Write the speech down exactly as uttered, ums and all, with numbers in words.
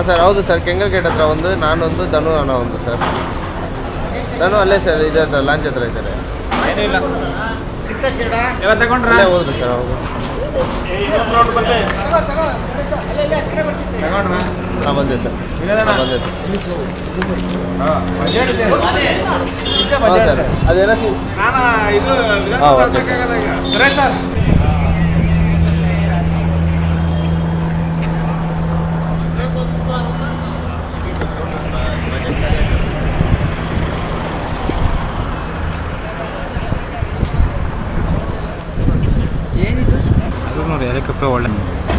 ಹಾಂ ಸರ್ ಹೌದು sir Kengal gate ಹತ್ರ ಒಂದು ನಾನೊಂದು ಧನು ಅನ್ನೋ ಒಂದು ಸರ್ ಧನು ಅಲ್ಲೇ ಸರ್ ಇದೆ ಲಾಂಚ್ ಹತ್ರ ಇದ್ದಾರೆ ಅಲ್ಲೇ ಹೋದ್ರು ಸರ್ ಹೌದು ಹಾಂ ಬಂದೆ ಸರ್ ಬಂದೆ ಸರ್ ಹಾಂ ಸರ್ ಅದೇನೋ ಹಾಂ ಓಕೆ ಸರ್ ಏನಿದು ಅದು ನೋಡಿ ಹೆಲಿಕಾಪ್ಟರ್ ಒಳ್ಳೆ